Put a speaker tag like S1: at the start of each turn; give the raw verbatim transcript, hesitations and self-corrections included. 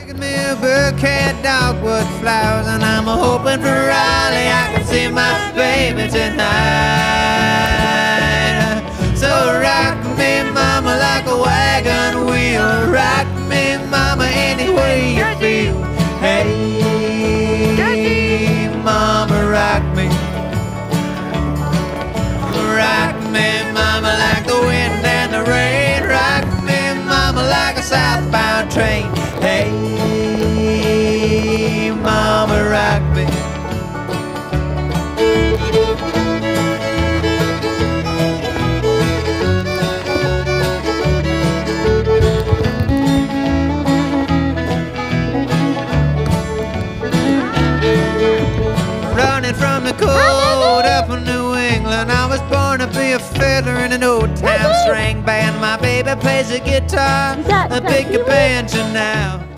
S1: Get me a bouquet of dogwood flowers, and I'm hoping for Raleigh I can see my baby tonight. So rock me, mama, like a wagon wheel. Rock me, mama, any way you feel. Hey, mama, rock me. Rock me, mama, like the wind and the rain. Rock me, mama, like a southbound train. Hey, mama, rock me. Running from the cold up in New England, I was born to be a fiddler in an old time string band. My baby plays the guitar, a big banjo now.